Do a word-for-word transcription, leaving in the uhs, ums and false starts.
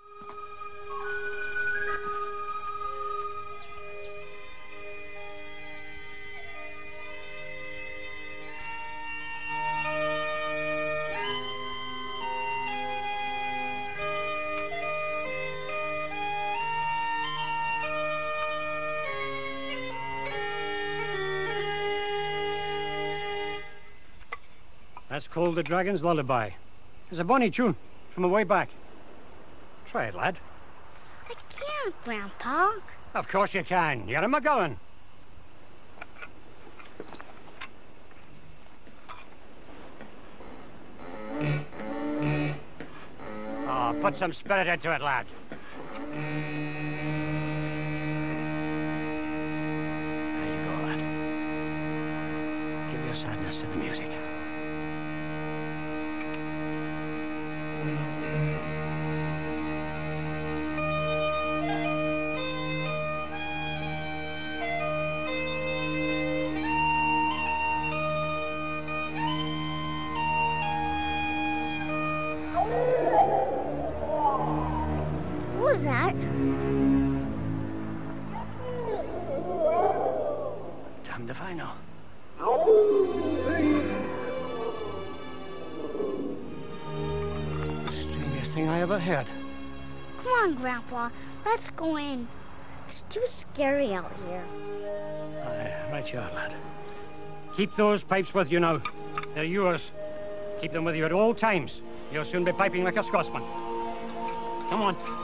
That's called the Dragon's Lullaby. It's a bonny tune from a way back. Try it, lad. I can't, Grandpa. Of course you can. You're a McGowan. Oh, put some spirit into it, lad. There you go, lad. Give your sadness to the music. What was that? Damned if I know. The strangest thing I ever heard. Come on, Grandpa. Let's go in. It's too scary out here. Aye, right you are, lad. Keep those pipes with you now. They're yours. Keep them with you at all times. You'll soon be piping like a Scotsman. Come on.